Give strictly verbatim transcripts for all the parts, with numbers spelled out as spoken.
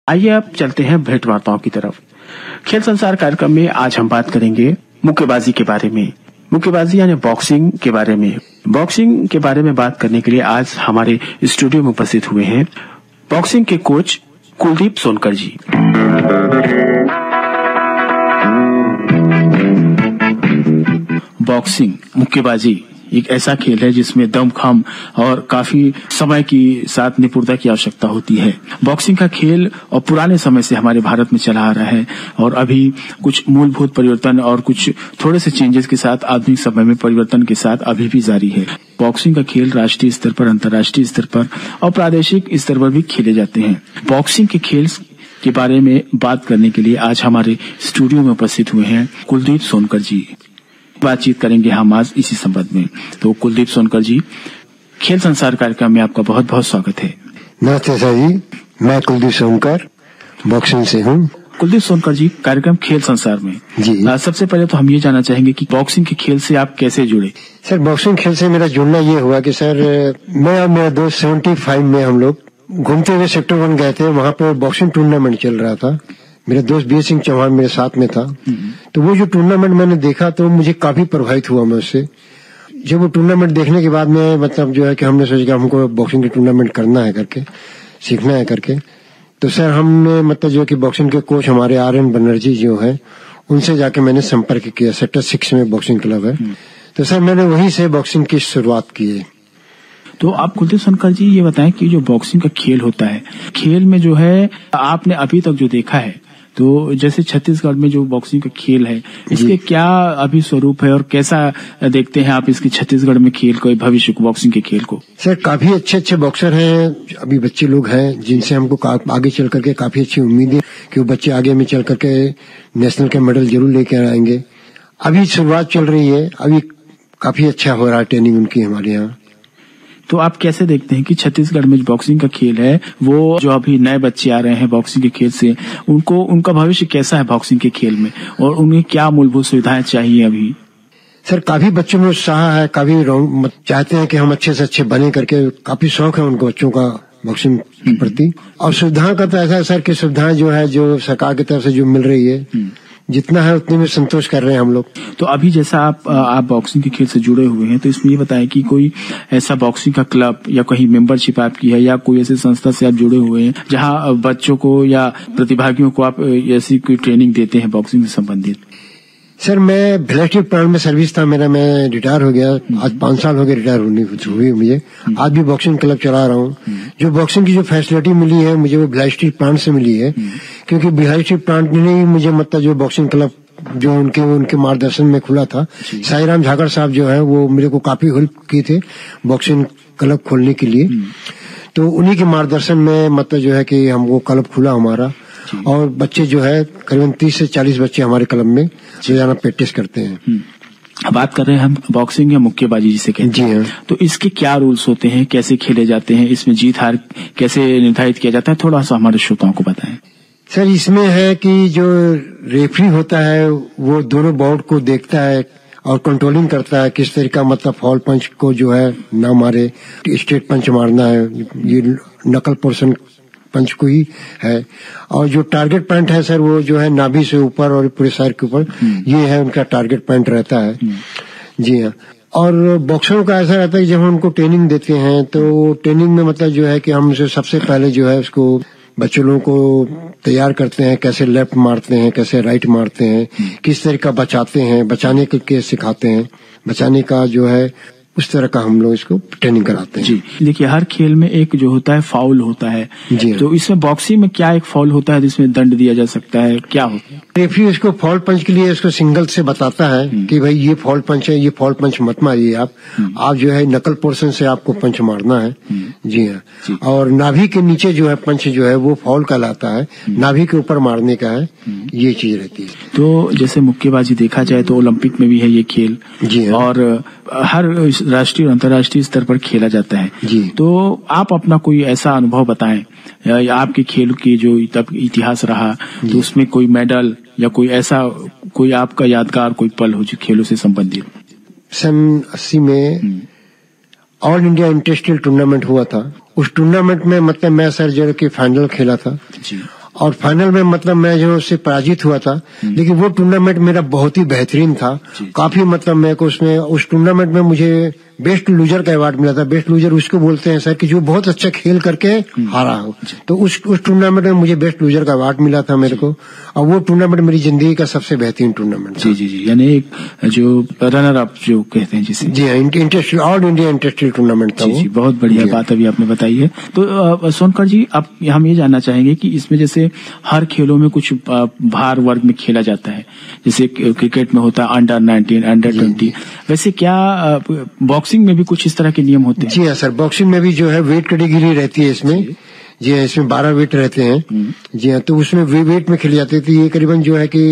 आइए अब चलते हैं भेंट वार्ताओं की तरफ। खेल संसार कार्यक्रम में आज हम बात करेंगे मुक्केबाजी के बारे में, मुक्केबाजी यानी बॉक्सिंग के बारे में। बॉक्सिंग के बारे में बात करने के लिए आज हमारे स्टूडियो में उपस्थित हुए हैं बॉक्सिंग के कोच कुलदीप सोनकर जी। बॉक्सिंग, मुक्केबाजी एक ऐसा खेल है जिसमें दमखम और काफी समय की साथ निपुणता की आवश्यकता होती है। बॉक्सिंग का खेल और पुराने समय से हमारे भारत में चला आ रहा है और अभी कुछ मूलभूत परिवर्तन और कुछ थोड़े से चेंजेस के साथ आधुनिक समय में परिवर्तन के साथ अभी भी जारी है। बॉक्सिंग का खेल राष्ट्रीय स्तर पर, अंतर्राष्ट्रीय स्तर पर और प्रादेशिक स्तर पर भी खेले जाते हैं। बॉक्सिंग के खेल के बारे में बात करने के लिए आज हमारे स्टूडियो में उपस्थित हुए हैं कुलदीप सोनकर जी। बातचीत करेंगे हम आज इसी संबंध में। तो कुलदीप सोनकर जी, खेल संसार कार्यक्रम में आपका बहुत बहुत स्वागत है। नमस्ते सर जी, मैं कुलदीप सोनकर बॉक्सिंग से हूँ। कुलदीप सोनकर जी, कार्यक्रम खेल संसार में जी आ, सबसे पहले तो हम ये जानना चाहेंगे कि बॉक्सिंग के खेल से आप कैसे जुड़े? सर, बॉक्सिंग खेल से मेरा जुड़ना ये हुआ कि सर मैं और मेरा दोस्त सेवेंटी फाइव में हम लोग घूमते हुए सेक्टर वन गए थे। वहाँ पे बॉक्सिंग टूर्नामेंट चल रहा था। मेरा दोस्त बी एस सिंह चौहान मेरे साथ में था। तो वो जो टूर्नामेंट मैंने देखा तो मुझे काफी प्रभावित हुआ मैं उससे। जब वो टूर्नामेंट देखने के बाद में मतलब जो है कि हमने सोचा कि हमको बॉक्सिंग की टूर्नामेंट करना है करके, सीखना है करके। तो सर हमने मतलब जो कि बॉक्सिंग के कोच हमारे आर एन बनर्जी जो है, उनसे जाके मैंने संपर्क किया। सेक्टर सिक्स में बॉक्सिंग क्लब है। तो सर मैंने वहीं से बॉक्सिंग की शुरुआत की है। तो आप कुलदीप सोनकर जी ये बताएं कि जो बॉक्सिंग का खेल होता है, खेल में जो है आपने अभी तक जो देखा है, तो जैसे छत्तीसगढ़ में जो बॉक्सिंग का खेल है, इसके क्या अभी स्वरूप है और कैसा देखते हैं आप इसकी छत्तीसगढ़ में खेल को, भविष्य को, बॉक्सिंग के खेल को? सर, काफी अच्छे अच्छे बॉक्सर हैं अभी, बच्चे लोग हैं जिनसे हमको आगे चल करके काफी अच्छी उम्मीद है कि वो बच्चे आगे में चल करके नेशनल के मेडल जरूर लेकर आएंगे। अभी शुरुआत चल रही है, अभी काफी अच्छा हो रहा है ट्रेनिंग उनकी हमारे यहाँ। तो आप कैसे देखते हैं कि छत्तीसगढ़ में जो बॉक्सिंग का खेल है, वो जो अभी नए बच्चे आ रहे हैं बॉक्सिंग के खेल से, उनको उनका भविष्य कैसा है बॉक्सिंग के खेल में और उन्हें क्या मूलभूत सुविधाएं चाहिए अभी? सर, काफी बच्चों में उत्साह है, काफी चाहते हैं कि हम अच्छे से अच्छे बने करके, काफी शौक है उनको बच्चों का बॉक्सिंग के प्रति। और सुविधाओं का तो ऐसा है सर कि सुविधाएं जो है जो सरकार की तरफ से जो मिल रही है, जितना है उतने में संतोष कर रहे हैं हम लोग। तो अभी जैसा आप आप बॉक्सिंग के खेल से जुड़े हुए हैं, तो इसमें ये बताएं कि कोई ऐसा बॉक्सिंग का क्लब या कहीं मेंबरशिप आपकी है या कोई ऐसी संस्था से आप जुड़े हुए हैं जहां बच्चों को या प्रतिभागियों को आप ऐसी कोई ट्रेनिंग देते हैं बॉक्सिंग से संबंधित? सर, मैं भिलाष्टी प्रांत में सर्विस था मेरा, मैं रिटायर हो गया। आज पांच साल हो गए रिटायर होने हुई मुझे। आज भी बॉक्सिंग क्लब चला रहा हूँ। जो बॉक्सिंग की जो फैसिलिटी मिली है मुझे वो भिलाष्टी प्रांत से मिली है, क्योंकि भिलाष्टी प्रांत ने ही मुझे मतलब जो बॉक्सिंग क्लब जो उनके उनके मार्गदर्शन में खुला था, साईराम झाकर साहब जो है वो मेरे को काफी हेल्प किए थे बॉक्सिंग क्लब खोलने के लिए। तो उन्हीं के मार्गदर्शन में मतलब जो है कि हम वो क्लब खुला हमारा, और बच्चे जो है करीबन तीस से चालीस बच्चे हमारे क्लब में रोजाना प्रैक्टिस करते हैं। बात कर रहे हैं हम बॉक्सिंग या मुक्केबाजी जिसे कहते हैं। जी हाँ। तो इसके क्या रूल्स होते हैं, कैसे खेले जाते हैं, इसमें जीत हार कैसे निर्धारित किया जाता है, थोड़ा सा हमारे श्रोताओं को बताएं। सर, इसमें है कि जो रेफरी होता है वो दोनों बाउट को देखता है और कंट्रोलिंग करता है, किस तरीका मतलब फॉल पंच को जो है ना मारे, स्ट्रेट पंच मारना है, ये नकल पोर्शन पंच को ही है। और जो टारगेट पॉइंट है सर वो जो है नाभि से ऊपर और पूरे शरीर के ऊपर, ये है उनका टारगेट पॉइंट रहता है। जी हाँ। और बॉक्सरों का ऐसा रहता है कि जब हम उनको ट्रेनिंग देते हैं तो ट्रेनिंग में मतलब जो है कि हम उसे सबसे पहले जो है उसको बच्चों लोगों को तैयार करते हैं, कैसे लेफ्ट मारते हैं, कैसे राइट मारते हैं, किस तरीका बचाते हैं, बचाने के केस सिखाते हैं, बचाने का जो है उस तरह का हम लोग इसको ट्रेनिंग कराते हैं। जी, देखिए हर खेल में एक जो होता है फाउल होता है। जी, तो इसमें बॉक्सिंग में क्या एक फाउल होता है जिसमें दंड दिया जा सकता है, क्या होता है? रेफरी उसको फाउल पंच के लिए उसको सिंगल से बताता है कि भाई ये फाउल पंच है, ये फाउल पंच मत मारिए आप आप जो है नकल पोर्शन से आपको पंच मारना है। जी हाँ। और नाभि के नीचे जो है पंच जो है वो फाउल कहलाता है, नाभि के ऊपर मारने का है, ये चीज रहती है। तो जैसे मुक्केबाजी देखा जाए तो ओलंपिक में भी है ये खेल। जी हाँ। और हर राष्ट्रीय और अंतर्राष्ट्रीय स्तर पर खेला जाता है। जी। तो आप अपना कोई ऐसा अनुभव बताएं, या आपके खेल की जो तब इतिहास रहा, तो उसमें कोई मेडल या कोई ऐसा कोई आपका यादगार कोई पल हो जो खेलों से संबंधित? सन अस्सी में ऑल इंडिया इंटरस्टेट टूर्नामेंट हुआ था। उस टूर्नामेंट में मतलब मैं सर जो कि फाइनल खेला था। जी। और फाइनल में मतलब मैं जो उससे पराजित हुआ था, लेकिन वो टूर्नामेंट मेरा बहुत ही बेहतरीन था। काफी मतलब मेरे को उसमें उस टूर्नामेंट में मुझे बेस्ट लूजर का अवार्ड मिला था। बेस्ट लूजर उसको बोलते हैं सर कि जो बहुत अच्छा खेल करके हारा हो, तो उस उस टूर्नामेंट में मुझे बेस्ट लूजर का अवार्ड मिला था मेरे को, और वो टूर्नामेंट मेरी जिंदगी का सबसे बेहतरीन टूर्नामेंट था। जी जी जी, यानी एक जो रनर अप जो कहते हैं जिसे, जी हाँ, interstate all India interstate tournament था। जी जी, बहुत बढ़िया बात अभी आपने बताई है। तो सोनकर जी, अब हम ये जानना चाहेंगे कि इसमें जैसे हर खेलों में कुछ भार वर्ग में खेला जाता है, जैसे क्रिकेट में होता है अंडर नाइनटीन, अंडर ट्वेंटी, वैसे क्या बॉक्सिंग में भी कुछ इस तरह के नियम होते हैं? जी हाँ सर, बॉक्सिंग में भी जो है वेट कैटेगरी रहती है इसमें। जी हाँ, इसमें बारह वेट रहते हैं। जी हाँ, तो उसमें वे वेट में खेली जाती थी। ये करीबन जो है कि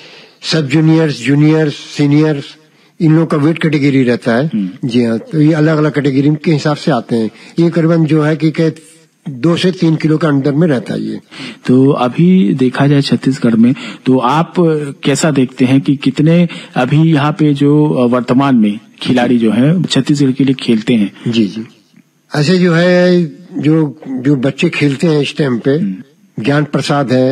सब जूनियर्स, जूनियर्स, सीनियर्स, इन लोगों का वेट कैटेगरी रहता है। जी हाँ, तो ये अलग अलग कैटेगरी के हिसाब से आते हैं। ये करीबन जो है कि दो से तीन किलो के अंदर में रहता है ये। तो अभी देखा जाए छत्तीसगढ़ में, तो आप कैसा देखते हैं कि कितने अभी यहाँ पे जो वर्तमान में खिलाड़ी जो है छत्तीसगढ़ के लिए खेलते हैं? जी जी, ऐसे जो है जो जो बच्चे खेलते हैं इस टाइम पे, ज्ञान प्रसाद है,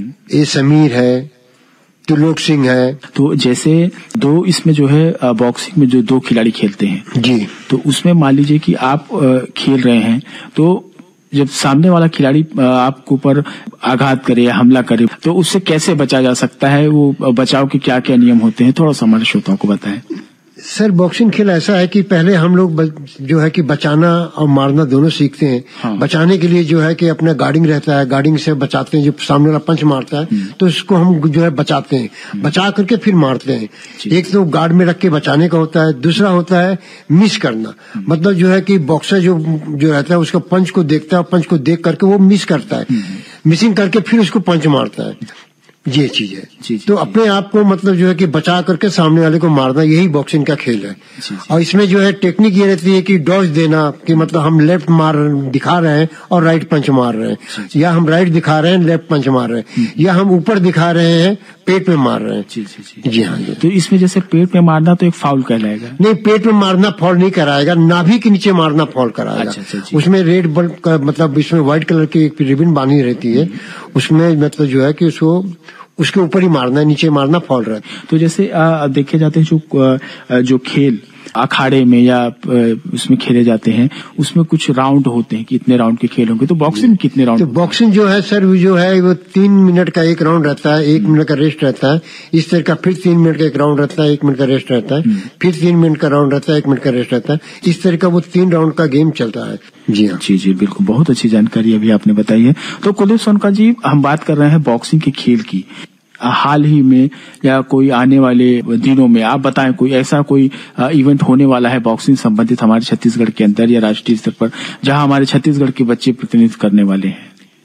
ए समीर है, त्रिलोक सिंह है। तो जैसे दो इसमें जो है बॉक्सिंग में जो दो खिलाड़ी खेलते हैं जी, तो उसमें मान लीजिए कि आप खेल रहे हैं, तो जब सामने वाला खिलाड़ी आपके ऊपर आघात करे या हमला करे, तो उससे कैसे बचा जा सकता है? वो बचाव के क्या क्या नियम होते हैं, थोड़ा सा हमारे श्रोताओं को बताएं। सर, बॉक्सिंग खेल ऐसा है कि पहले हम लोग जो है कि बचाना और मारना दोनों सीखते हैं। हाँ। बचाने के लिए जो है कि अपना गार्डिंग रहता है, गार्डिंग से बचाते हैं। जो सामने वाला पंच मारता है तो इसको हम जो है बचाते हैं, बचा करके फिर मारते हैं। एक तो गार्ड में रख के बचाने का होता है, दूसरा होता है मिस करना। मतलब जो है कि बॉक्सर जो जो रहता है उसका पंच को देखता है, पंच को देख करके वो मिस करता है, मिसिंग करके फिर उसको पंच मारता है। ये चीज है। जी, जी, तो अपने आप को मतलब जो है कि बचा करके सामने वाले को मारना, यही बॉक्सिंग का खेल है। जी, जी, और इसमें जो है टेक्निक ये रहती है कि डॉज देना, कि मतलब हम लेफ्ट मार दिखा रहे हैं और राइट पंच मार रहे हैं, जी, जी, या हम राइट दिखा रहे हैं लेफ्ट पंच मार रहे हैं, या हम ऊपर दिखा रहे हैं पेट में मार रहे हैं। जी जी जी, जी हाँ। तो इसमें जैसे पेट में मारना तो एक फाउल कहलाएगा? नहीं, पेट में मारना फाउल नहीं कराएगा, नाभि के नीचे मारना फाउल कराएगा। अच्छा, अच्छा, उसमें रेड बल्ब का मतलब इसमें व्हाइट कलर की एक रिबन बांधी रहती है, उसमें मतलब जो है कि उसको उसके ऊपर ही मारना है, नीचे मारना फाउल रहता है। तो जैसे आ, देखे जाते हैं जो जो खेल अखाड़े में या उसमें खेले जाते हैं, उसमें कुछ राउंड होते हैं कि इतने राउंड के खेल होंगे, तो बॉक्सिंग में कितने राउंड? तो बॉक्सिंग जो है सर, जो है वो तीन मिनट का एक राउंड रहता है, एक मिनट का रेस्ट रहता है। इस तरह का फिर तीन मिनट का एक राउंड रहता है, एक मिनट का रेस्ट रहता है, फिर तीन मिनट का राउंड रहता है, एक मिनट का रेस्ट रहता है। इस तरह का वो तीन राउंड का गेम चलता है। जी हाँ, जी जी, बिल्कुल, बहुत अच्छी जानकारी अभी आपने बताई है। तो कुलदीप सोनकर जी, हम बात कर रहे हैं बॉक्सिंग के खेल की। हाल ही में या कोई आने वाले दिनों में आप बताएं, कोई ऐसा कोई इवेंट होने वाला है बॉक्सिंग संबंधित हमारे छत्तीसगढ़ के अंदर या राष्ट्रीय स्तर पर, जहां हमारे छत्तीसगढ़ के बच्चे प्रतिनिधित्व करने वाले हैं?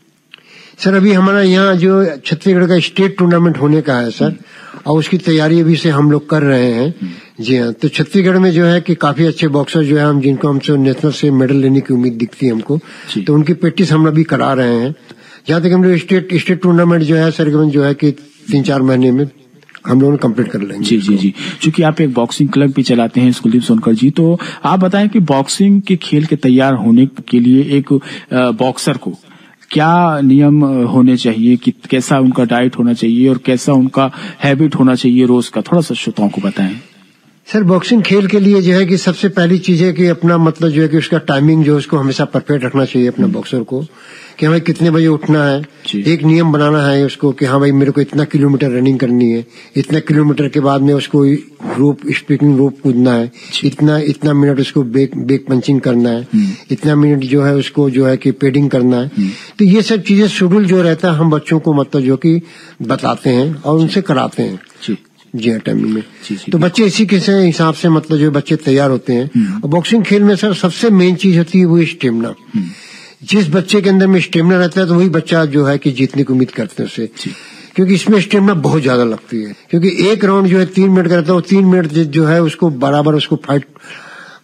सर, अभी हमारा यहाँ जो छत्तीसगढ़ का स्टेट टूर्नामेंट होने का है सर, और उसकी तैयारी अभी से हम लोग कर रहे हैं। जी हाँ, तो छत्तीसगढ़ में जो है कि काफी अच्छे बॉक्सर जो है हम जिनको हमसे नेशनल से मेडल लेने की उम्मीद दिखती है हमको, तो उनकी प्रैक्टिस हम अभी करा रहे हैं। जहाँ तक हम लोग स्टेट स्टेट टूर्नामेंट जो है सर, जो है कि तीन चार महीने में हम लोग कंप्लीट कर लेंगे। जी जी जी, चूंकि आप एक बॉक्सिंग क्लब भी चलाते हैं कुलदीप सोनकर जी, तो आप बताएं कि बॉक्सिंग के खेल के तैयार होने के लिए एक बॉक्सर को क्या नियम होने चाहिए, कि कैसा उनका डाइट होना चाहिए और कैसा उनका हैबिट होना चाहिए रोज का, थोड़ा सा श्रोताओं को बताएं। सर, बॉक्सिंग खेल के लिए जो है कि सबसे पहली चीज है कि अपना मतलब जो है कि उसका टाइमिंग जो है उसको हमेशा परफेक्ट रखना चाहिए अपना बॉक्सर को, कि हमें कितने बजे उठना है। एक नियम बनाना है उसको कि हाँ भाई मेरे को इतना किलोमीटर रनिंग करनी है, इतना किलोमीटर के बाद में उसको रोप स्पीकिंग रोप कूदना है, इतना इतना मिनट उसको बेक बेक पंचिंग करना है, इतना मिनट जो है उसको जो है कि पेडिंग करना है। तो ये सब चीजें शेड्यूल जो रहता है हम बच्चों को मतलब जो कि बताते हैं और उनसे कराते हैं। जी हाँ, टाइमिंग में। तो बच्चे इसी के हिसाब से मतलब जो बच्चे तैयार होते हैं। और बॉक्सिंग खेल में सर सबसे मेन चीज होती है वो स्टेमिना। जिस बच्चे के अंदर में स्टेमिना रहता है तो वही बच्चा जो है कि जीतने की उम्मीद करते हैं उससे, क्योंकि इसमें स्टेमिना बहुत ज्यादा लगती है। क्योंकि एक राउंड जो है तीन मिनट का रहता है, वो तीन मिनट जो है उसको बराबर उसको फाइट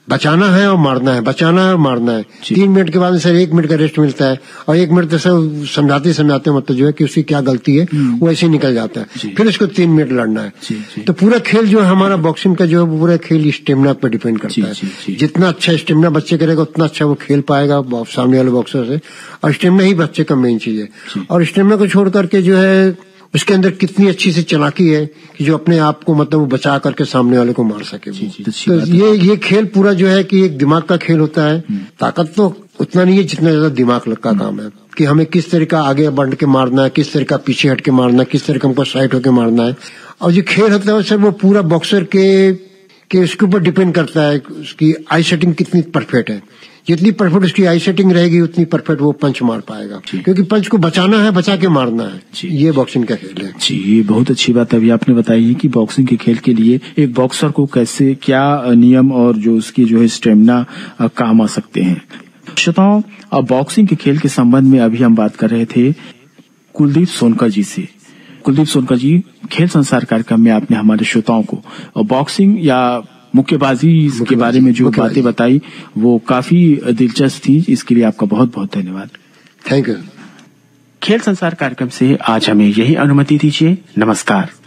बचाना है और मारना है, बचाना है और मारना है। तीन मिनट के बाद सर एक मिनट का रेस्ट मिलता है और एक मिनट तो सर समझाते समझाते मतलब जो है कि उसकी क्या गलती है वो ऐसे ही निकल जाता है, फिर उसको तीन मिनट लड़ना है। जी, जी। तो पूरा खेल जो है हमारा बॉक्सिंग का जो है पूरा खेल स्टेमिना पर डिपेंड करता है। जी, जी। जितना अच्छा स्टेमिना बच्चे करेगा उतना अच्छा वो खेल पाएगा सामने वाले बॉक्सर से, और स्टेमिना ही बच्चे का मेन चीज है। और स्टेमिना को छोड़ करके जो है उसके अंदर कितनी अच्छी सी चालाकी है कि जो अपने आप को मतलब वो बचा करके सामने वाले को मार सके। जी, जी, तो ये ये खेल पूरा जो है कि एक दिमाग का खेल होता है। ताकत तो उतना नहीं है जितना ज्यादा दिमाग का काम है कि हमें किस तरह का आगे बढ़ के मारना है, किस तरह का पीछे हट के मारना है, किस तरह का हमको साइड होके मारना है। और जो खेल होता है सर वो पूरा बॉक्सर के कि उसके ऊपर डिपेंड करता है उसकी आई सेटिंग कितनी परफेक्ट है। जितनी परफेक्ट उसकी आई सेटिंग रहेगी उतनी परफेक्ट वो पंच मार पाएगा, क्योंकि पंच को बचाना है, बचा के मारना है। ये बॉक्सिंग का खेल है। जी, ये बहुत अच्छी बात अभी आपने बताई है कि बॉक्सिंग के खेल के लिए एक बॉक्सर को कैसे क्या नियम और जो उसकी जो है स्टेमिना काम आ सकते हैं। श्रोताओं, बॉक्सिंग के खेल के संबंध में अभी हम बात कर रहे थे कुलदीप सोनकर जी से। कुलदीप सोनकर जी, खेल संसार कार्यक्रम में आपने हमारे श्रोताओं को बॉक्सिंग या मुक्केबाजी के बारे में जो बातें बताई वो काफी दिलचस्प थी। इसके लिए आपका बहुत बहुत धन्यवाद। Thank you. खेल संसार कार्यक्रम से आज हमें यही अनुमति दीजिए। नमस्कार।